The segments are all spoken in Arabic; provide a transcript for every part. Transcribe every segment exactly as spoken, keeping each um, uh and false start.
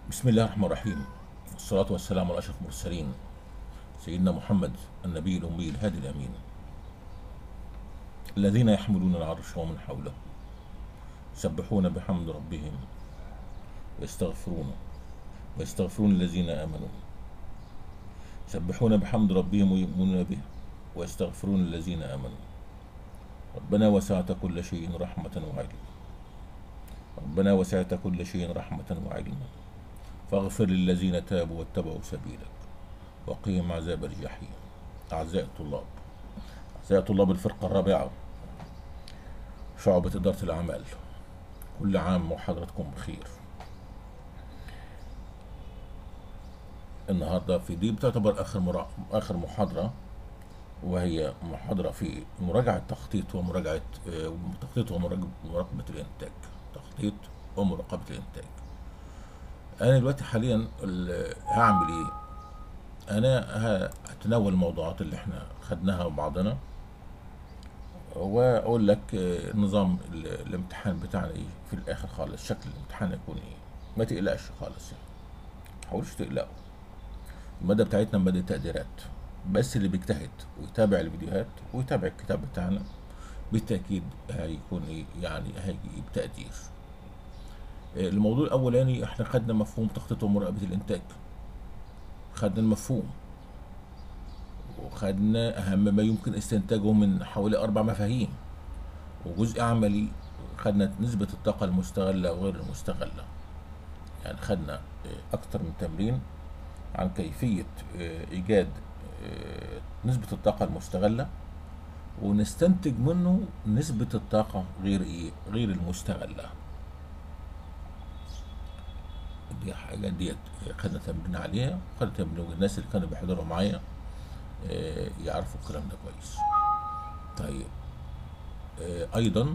بسم الله الرحمن الرحيم، والصلاة والسلام على أشرف المرسلين سيدنا محمد النبي الأمي الهادي الأمين، الذين يحملون العرش ومن حوله يسبحون بحمد ربهم ويستغفرون ويستغفرون الذين آمنوا يسبحون بحمد ربهم ويؤمنون به ويستغفرون الذين آمنوا. ربنا وسعت كل شيء رحمة وعلما ربنا وسعت كل شيء رحمة وعلما فاغفر للذين تابوا واتبعوا سبيلك وقهم عذاب الجحيم. أعزائي الطلاب أعزائي طلاب الفرقة الرابعة شعبة إدارة الأعمال، كل عام وحضراتكم بخير. النهارده في دي بتعتبر آخر مرا... آخر محاضرة، وهي محاضرة في مراجعة تخطيط ومراجعة آه، تخطيط ومراقبة الإنتاج. تخطيط ومراقبة الإنتاج. أنا دلوقتي حاليا ال- هعمل إيه؟ أنا هتناول الموضوعات اللي إحنا خدناها مع بعضنا، وأقول لك آه، نظام ال- الامتحان بتاعنا إيه في الآخر خالص، شكل الامتحان هيكون إيه. ما تقلقش خالص يعني، متحاولوش تقلقوا. المادة بتاعتنا مادة تقديرات، بس اللي بيجتهد ويتابع الفيديوهات ويتابع الكتاب بتاعنا بالتأكيد هيكون إيه يعني هيجيب تقدير. آه، الموضوع الأولاني إحنا خدنا مفهوم تخطيط ومراقبة الإنتاج، خدنا المفهوم وخدنا أهم ما يمكن استنتاجه من حوالي أربع مفاهيم، وجزء عملي خدنا نسبة الطاقة المستغلة وغير المستغلة. يعني خدنا آه، أكتر من تمرين عن كيفية آه، إيجاد آه، نسبة الطاقة المستغلة، ونستنتج منه نسبة الطاقة غير إيه؟ غير المستغلة. دي حاجة ديت خدنا تمرين عليها، خدنا تمرين الناس اللي كانوا بيحضروا معايا آه، يعرفوا الكلام ده كويس. طيب آه، أيضا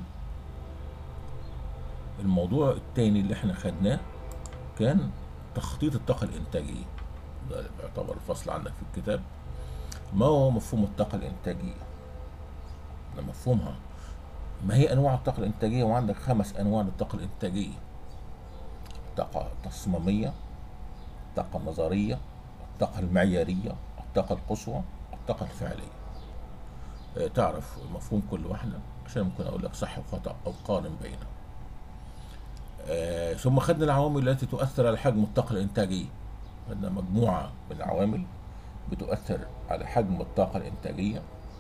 الموضوع التاني اللي احنا خدناه كان تخطيط الطاقة الإنتاجية. ده بيعتبر الفصل عندك في الكتاب. ما هو مفهوم الطاقة الإنتاجية؟ ده مفهومها. ما هي أنواع الطاقة الإنتاجية؟ وعندك خمس أنواع للطاقة الإنتاجية: الطاقة التصميمية، الطاقة النظرية، الطاقة المعيارية، الطاقة القصوى، الطاقة الفعلية. آه، تعرف مفهوم كل واحدة عشان ممكن أقول لك صح وخطأ أو قارن بينهم. آه، ثم خدنا العوامل التي تؤثر على حجم الطاقة الإنتاجية. خدنا مجموعة من العوامل بتؤثر على حجم الطاقة الإنتاجية،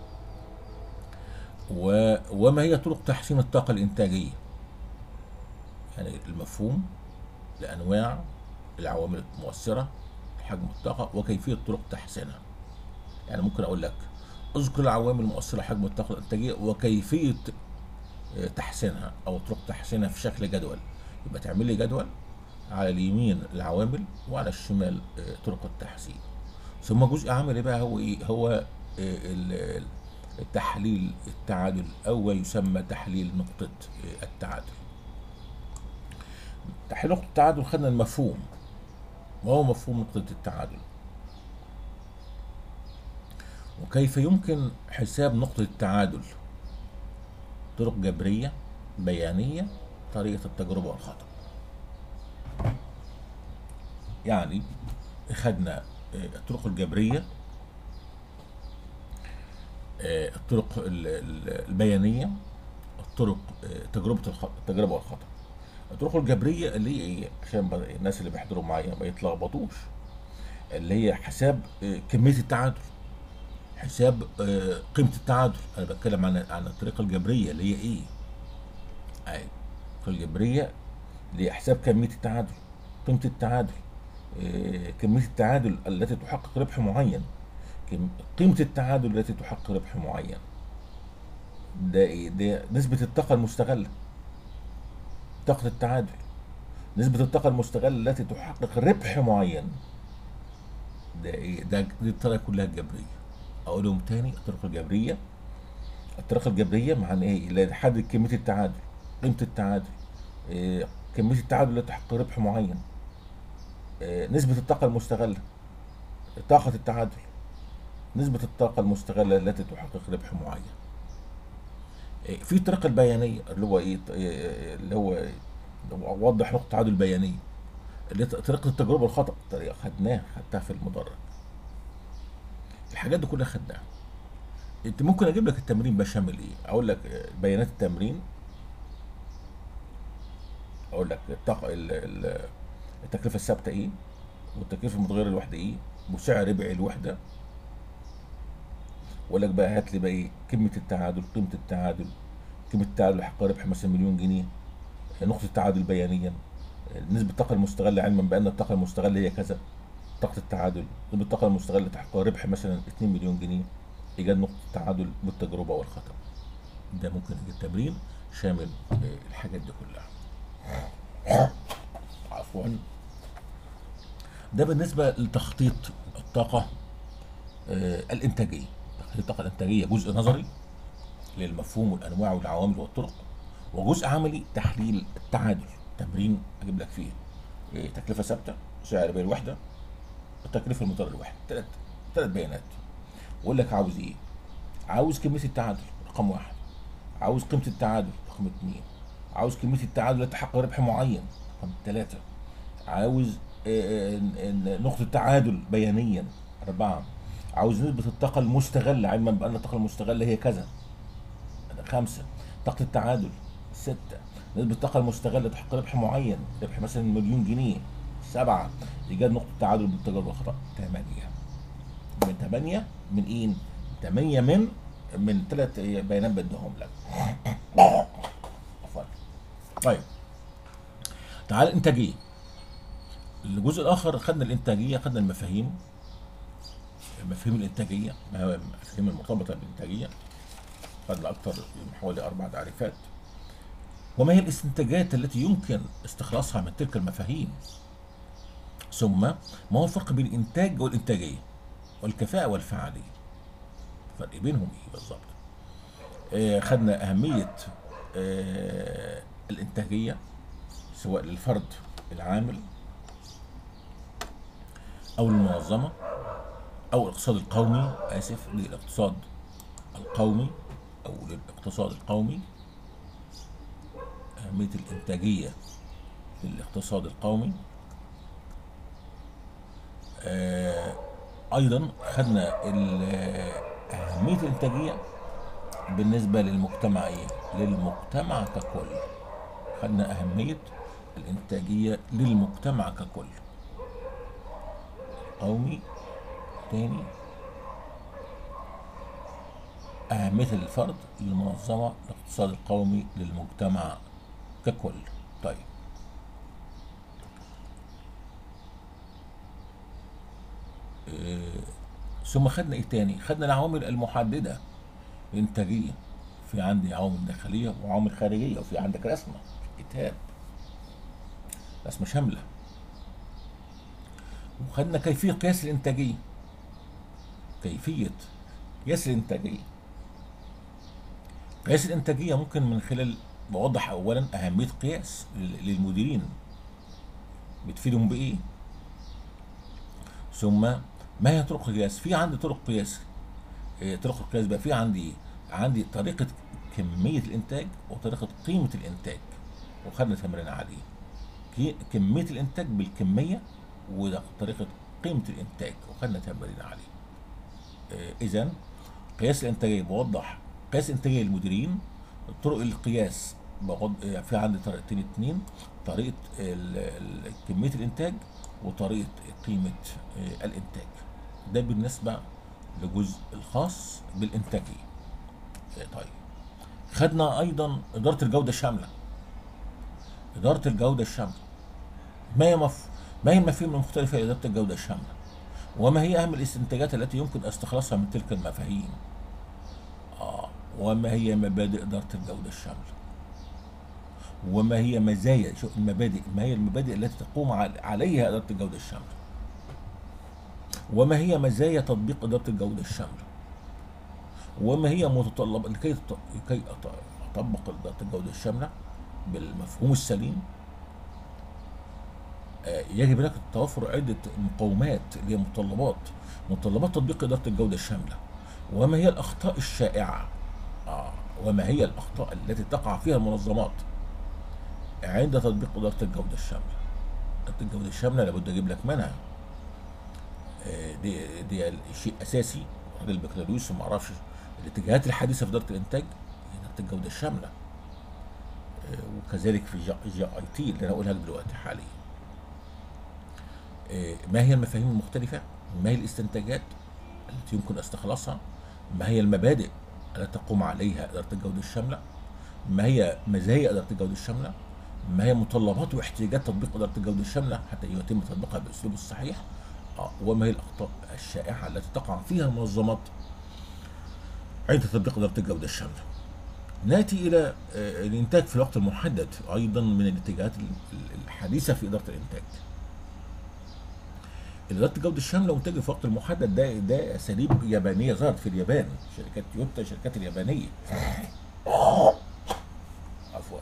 و... وما هي طرق تحسين الطاقة الإنتاجية. يعني المفهوم لأنواع العوامل المؤثرة لحجم الطاقة وكيفية طرق تحسينها. يعني ممكن أقول لك اذكر العوامل المؤثرة لحجم الطاقة الإنتاجية وكيفية آه، تحسينها أو طرق تحسينها في شكل جدول. يبقى تعمل لي جدول على اليمين العوامل وعلى الشمال آه، طرق التحسين. ثم جزء عملي بقى هو ايه؟ هو آه، ال- التحليل التعادل، او يسمى تحليل نقطة آه، التعادل. تحليل نقطة التعادل خدنا المفهوم. ما هو مفهوم نقطة التعادل؟ وكيف يمكن حساب نقطة التعادل؟ طرق جبرية، بيانية، طريقة التجربة والخطأ. يعني خدنا آه، الطرق الجبرية، آه، الطرق ال- ال- البيانية، الطرق آه، تجربة الخ- التجربة والخطأ. الطرق الجبرية اللي هي ايه؟ عشان بقى الناس اللي بيحضروا معايا ما يتلخبطوش، اللي هي حساب آه، كمية التعادل، حساب آه، قيمة التعادل. انا بتكلم عن عن الطريقة الجبرية اللي هي ايه؟ اي الطريقة الجبرية اللي هي حساب كمية التعادل، قيمة التعادل، آه، كمية التعادل التي تحقق ربح معين، كم- قيمة التعادل التي تحقق ربح معين. ده ايه؟ ده نسبة الطاقة المستغلة، طاقة التعادل، نسبة الطاقة المستغلة التي تحقق ربح معين. ده ايه؟ ده دي الطريقة كلها الجبرية. اقولهم تاني: الطريقة الجبرية، الطريقة الجبرية معناها ايه؟ اللي تحدد كمية التعادل، قيمة التعادل، إيه كمية التعادل التي تحقق ربح معين، إيه نسبة الطاقة المستغلة، طاقة التعادل، نسبة الطاقة المستغلة التي تحقق ربح معين. إيه في الطريقة البيانية اللي هو ايه؟ إيه، اللي هو إيه؟ اللي هو اوضح نقطة تعادل بيانية. اللي ط- طريقه التجربه والخطا، طريقه خدناها، خدتها في المدرج. الحاجات دي كلها خدناها. انت ممكن اجيب لك التمرين بقى شامل ايه، اقول لك آه، بيانات التمرين، اقول لك الطاقه ال- ال- التكلفه الثابته ايه، والتكلفه المتغيره الواحده ايه، وسعر ربع الوحده. واقول لك بقى هات لي بقى ايه كلمه التعادل، قيمه التعادل، قيمه التعادل حق ربح مثلا مليون جنيه، نقطه التعادل بيانيا، نسبه الطاقه المستغله علما بان الطاقه المستغله هي كذا، طاقه التعادل، نسبه الطاقه المستغله تحقق ربح مثلا اتنين مليون جنيه، ايجاد نقطه التعادل بالتجربه والخطا. ده ممكن يجي تمرين شامل آه، الحاجات دي كلها. عفوا. ده بالنسبه لتخطيط الطاقه آه، الانتاجيه. تخطيط الطاقه الانتاجيه جزء نظري للمفهوم والانواع والعوامل والطرق، وجزء عملي تحليل التعادل. تمرين اجيب لك فيه إيه، تكلفه ثابته، سعر بيع الوحده، التكلفه المضطره للوحده، ثلاث ثلاث بيانات. واقول لك عاوز ايه؟ عاوز كميه التعادل رقم واحد، عاوز قيمه التعادل رقم اثنين، عاوز كميه التعادل التي تحقق ربح معين رقم ثلاثه، عاوز آه، آه، نقطه التعادل بيانيا اربعه، عاوز نسبه الطاقه المستغله علما بان الطاقه المستغله هي كذا خمسه، طاقه التعادل سته، نسبه الطاقه المستغله تحقق ربح معين، ربح مثلا مليون جنيه سبعه، ايجاد نقطه التعادل بالتجربه والخطا ثمانيه. من ثمانيه من ايه؟ ثمانيه من من ثلاث بيانات بدهم لك. عفوا. طيب تعال الانتاجيه. الجزء الاخر خدنا الانتاجيه، خدنا المفاهيم، مفاهيم الانتاجيه، المفاهيم المرتبطه بالانتاجيه، خدنا اكثر من حوالي اربع تعريفات. وما هي الاستنتاجات التي يمكن استخلاصها من تلك المفاهيم؟ ثم ما هو الفرق بين الانتاج والانتاجيه والكفاءه والفعاليه؟ الفرق بينهم ايه بالظبط؟ آه خدنا اهميه آه الانتاجيه سواء للفرد العامل او المنظمه او الاقتصاد القومي، اسف للاقتصاد القومي او للاقتصاد القومي. اهميه الانتاجيه للاقتصاد القومي. آه ايضا خدنا اهميه الانتاجيه بالنسبه للمجتمع ايه؟ للمجتمع ككل. خدنا اهميه الانتاجيه للمجتمع ككل. قومي تاني، اهميه للفرد، للمنظمه، الاقتصاد القومي، للمجتمع ككل. طيب آه ثم خدنا ايه تاني؟ خدنا العوامل المحدده للانتاجيه. في عندي عوامل داخليه وعوامل خارجيه، وفي عندك رسمه في الكتاب، رسمه شامله. وخدنا كيفيه قياس الانتاجيه، كيفيه قياس الانتاجيه. قياس الانتاجيه ممكن من خلال بوضح اولا اهميه قياس للمديرين، بتفيدهم بايه، ثم ما هي طرق القياس. في عندي طرق قياس، إيه طرق القياس بقى؟ في عندي ايه؟ عندي طريقه كميه الانتاج وطريقه قيمه الانتاج، وخدنا تمرين عليه. كميه الانتاج بالكميه وطريقه قيمه الانتاج، وخدنا تمرين عليه. إيه اذا قياس الانتاجيه بوضح قياس انتاجيه للمديرين. طرق القياس بغض في عندي طريقتين اتنين، طريقه كميه الانتاج وطريقه قيمه الانتاج. ده بالنسبه للجزء الخاص بالانتاجيه. طيب خدنا ايضا اداره الجوده الشامله. اداره الجوده الشامله ما هي مف... ما هي المفاهيم المختلفه لاداره الجوده الشامله؟ وما هي اهم الاستنتاجات التي يمكن استخلاصها من تلك المفاهيم؟ آه. وما هي مبادئ اداره الجوده الشامله؟ وما هي مزايا شو المبادئ ما هي المبادئ التي تقوم عليها اداره الجوده الشامله؟ وما هي مزايا تطبيق اداره الجوده الشامله؟ وما هي متطلبات لكي لكي اطبق اداره الجوده الشامله بالمفهوم السليم؟ آه يجب لك توفر عده مقومات اللي هي متطلبات متطلبات تطبيق اداره الجوده الشامله. وما هي الاخطاء الشائعه؟ آه وما هي الاخطاء التي تقع فيها المنظمات عند تطبيق اداره الجوده الشامله؟ إدارة الجودة الشاملة لابد أجيب لك منها. آه، دي دي شيء أساسي. راجل البكالوريوس وما أعرفش الاتجاهات الحديثة في إدارة الإنتاج هي إدارة الجودة الشاملة. آه، وكذلك في جي اي تي اللي أنا هقولها لك دلوقتي حاليا. آه، ما هي المفاهيم المختلفة؟ ما هي الاستنتاجات التي يمكن استخلاصها؟ ما هي المبادئ التي تقوم عليها إدارة الجودة الشاملة؟ ما هي مزايا إدارة الجودة الشاملة؟ ما هي متطلبات واحتياجات تطبيق إدارة الجودة الشاملة حتى يتم تطبيقها بالأسلوب الصحيح؟ آه، وما هي الأخطاء الشائعة التي تقع فيها المنظمات عند تطبيق إدارة الجودة الشاملة؟ نأتي إلى آه، الإنتاج في الوقت المحدد، أيضا من الاتجاهات الحديثة في إدارة الإنتاج. إدارة الجودة الشاملة وإنتاج في الوقت المحدد ده ده أساليب يابانية ظهرت في اليابان، شركات تويوتا، الشركات اليابانية. عفوا.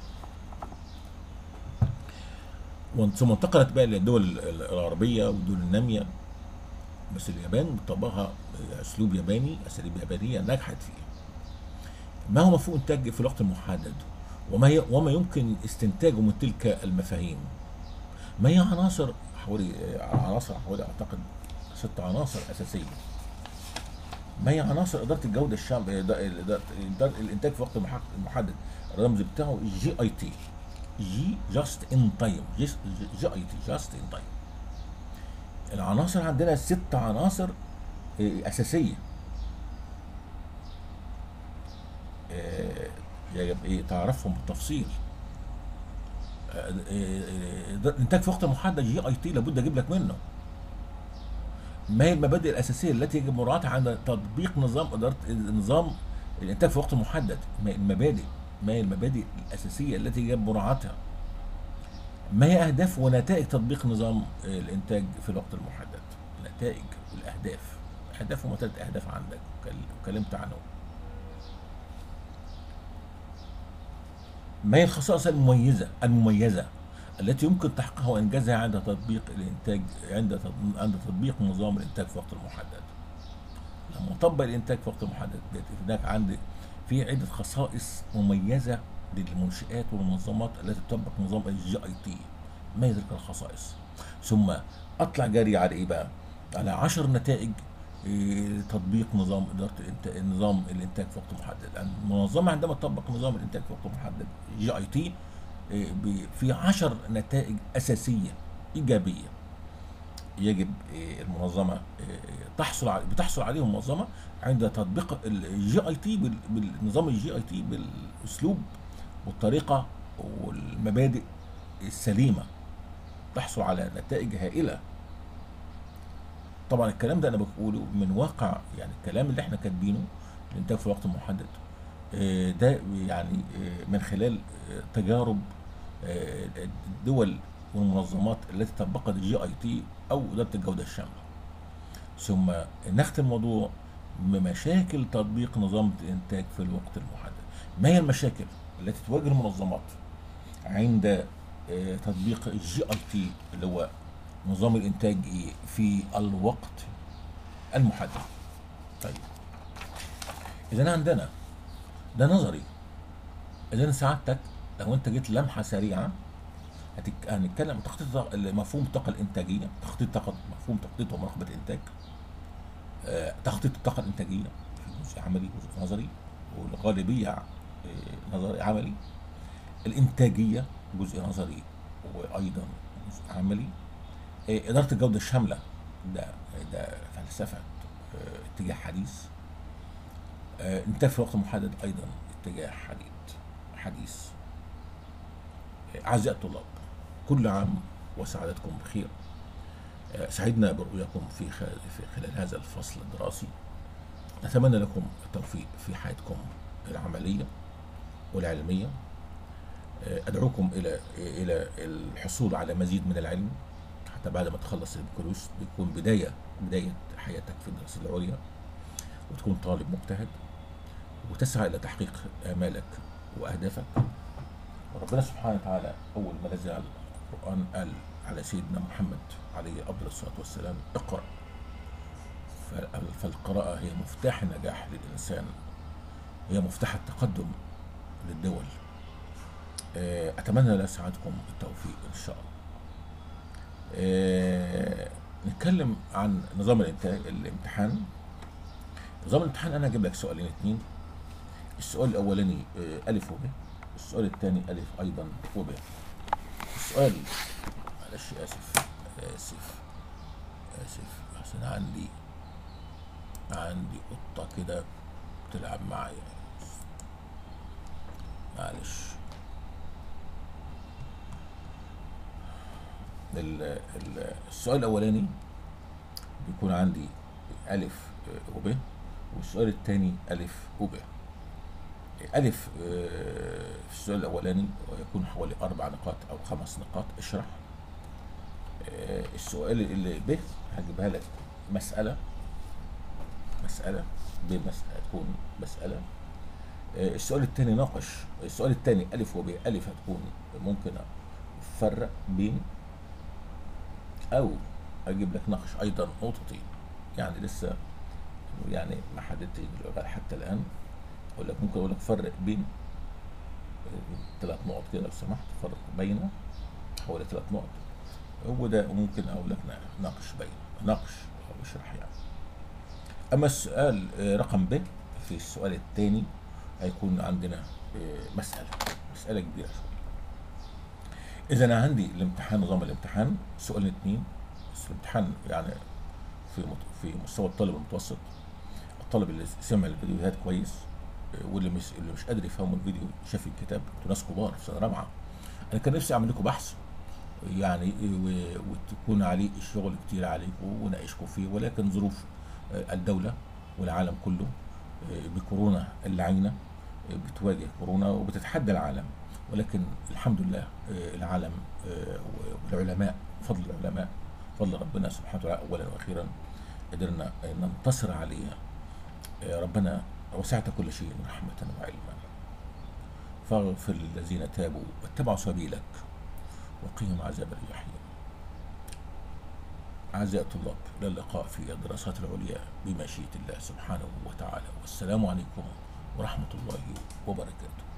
ثم انتقلت بقى للدول الغربية والدول النامية، بس اليابان طبقها أسلوب ياباني، أساليب يابانية نجحت فيه. ما هو مفهوم إنتاج في الوقت المحدد؟ وما هي وما يمكن استنتاجه من تلك المفاهيم؟ ما هي عناصر حوالي عناصر حوالي أعتقد ست عناصر أساسية. ما هي عناصر إدارة الجودة الشاملة؟ إدارة الإنتاج في وقت محدد، الرمز بتاعه جي اي تي، جي جاست ان تايم، جي اي تي جاست ان تايم. العناصر عندنا ست عناصر أساسية يجب ايه تعرفهم بالتفصيل. الانتاج في وقت محدد جي اي تي لابد اجيب لك منه. ما هي المبادئ الاساسيه التي يجب مراعاتها عند تطبيق نظام اداره نظام الانتاج في وقت محدد؟ ما المبادئ ما هي المبادئ الاساسيه التي يجب مراعاتها؟ ما هي اهداف ونتائج تطبيق نظام الانتاج في الوقت المحدد؟ النتائج والاهداف، اهداف وثلاث اهداف عندك وكلمت عنهم. ما هي الخصائص المميزة المميزة التي يمكن تحقيقها وإنجازها عند تطبيق الإنتاج عند عند تطبيق نظام الإنتاج في وقت محدد؟ لما نطبق الإنتاج في وقت محدد هناك عندي في عدة خصائص مميزة للمنشآت والمنظمات التي تطبق نظام الجي اي تي. ما هي تلك الخصائص؟ ثم أطلع جاري على إيه بقى؟ على عشر نتائج تطبيق نظام اداره الانتاج نظام الانتاج في وقت محدد. المنظمه عندما تطبق نظام الانتاج في وقت محدد جي اي تي في عشر نتائج اساسيه ايجابيه يجب المنظمه تحصل على بتحصل عليهم المنظمه عند تطبيق الجي اي تي بالنظام الجي اي تي بالاسلوب والطريقه والمبادئ السليمه، تحصل على نتائج هائله. طبعا الكلام ده انا بقوله من واقع، يعني الكلام اللي احنا كاتبينه الانتاج في وقت محدد ده يعني من خلال تجارب الدول والمنظمات التي طبقت الجي اي تي او اداره الجوده الشامله. ثم نختم الموضوع بمشاكل تطبيق نظام الانتاج في الوقت المحدد. ما هي المشاكل التي تواجه المنظمات عند تطبيق الجي اي تي اللي هو نظام الانتاج في الوقت المحدد؟ طيب اذا عندنا ده نظري. اذا سعادتك لو انت جيت لمحه سريعه هنتكلم تخطيط مفهوم الطاقه الانتاجيه، تخطيط طاقه مفهوم تخطيط ومراقبه الانتاج، آه، تخطيط الطاقه الانتاجيه في جزء عملي جزء نظري، والغالبيه آه، نظري عملي. الانتاجيه جزء نظري وايضا جزء عملي. آه، اداره الجوده الشامله ده ده فلسفه آه، اتجاه حديث. آه، انتاج في وقت محدد ايضا اتجاه حديث حديث. آه، اعزائي الطلاب، كل عام وسعادتكم بخير. آه، سعدنا برؤياكم في في خلال هذا الفصل الدراسي. نتمنى لكم التوفيق في حياتكم العمليه والعلميه. آه، ادعوكم الى الى الحصول على مزيد من العلم حتى بعد ما تخلص البكالوريوس بيكون بدايه بدايه حياتك في الدراسه العليا، وتكون طالب مجتهد وتسعى الى تحقيق امالك واهدافك. وربنا سبحانه وتعالى اول ما نزل القران قال على سيدنا محمد عليه افضل الصلاه والسلام: اقرا. فالقراءه هي مفتاح النجاح للانسان، هي مفتاح التقدم للدول. اتمنى لسعادتكم التوفيق ان شاء الله. آه نتكلم عن نظام الامت- الامتحان. نظام الامتحان انا هجيب لك سؤالين اتنين. السؤال الاولاني آه الف وب، السؤال الثاني الف ايضا وب. السؤال، معلش اسف اسف اسف عشان عندي عندي قطة كده بتلعب معايا، معلش. ال- ال- السؤال الأولاني بيكون عندي ألف آه، وب، والسؤال الثاني ألف وب. ألف آه، في السؤال الأولاني يكون حوالي أربع نقاط أو خمس نقاط، اشرح. آه، السؤال اللي ب هجيبها لك مسألة مسألة ب مسألة تكون مسألة. آه، السؤال الثاني ناقش. السؤال الثاني ألف وب، ألف هتكون ممكن أفرق بين، أو أجيب لك نقش أيضا نقطتين. يعني لسه يعني ما حددتش دلوقتي حتى الآن. أقول لك ممكن أقول لك فرق بين ثلاث نقط كده لو سمحت، فرق بين حوالي ثلاث نقط. وده ممكن أقول لك ناقش بين، ناقش أو اشرح يعني. أما السؤال آه، رقم ب، في السؤال الثاني هيكون عندنا آه، مسألة مسألة كبيرة شوية. إذا أنا عندي الامتحان، نظام الامتحان سؤالين اتنين. بس الامتحان يعني في مت- في مستوى الطالب المتوسط، الطالب اللي سمع الفيديوهات كويس، آه، واللي مش اللي مش قادر يفهم الفيديو شاف الكتاب. انتوا ناس كبار في سنه رابعه. انا كان نفسي اعمل لكم بحث يعني، و- وتكون عليه الشغل كتير عليكم وناقشكم فيه، ولكن ظروف آه، الدوله والعالم كله آه، بكورونا اللعينه، آه، بتواجه كورونا وبتتحدى العالم. ولكن الحمد لله آه، العالم آه، والعلماء، فضل العلماء، فضل ربنا سبحانه وتعالى اولا واخيرا، قدرنا ننتصر عليها. يا ربنا وسعت كل شيء رحمة وعلما، فاغفر للذين تابوا واتبعوا سبيلك وقهم عذاب الجحيم. أعزائي الطلاب، إلى اللقاء في الدراسات العليا بمشيئة الله سبحانه وتعالى، والسلام عليكم ورحمة الله وبركاته.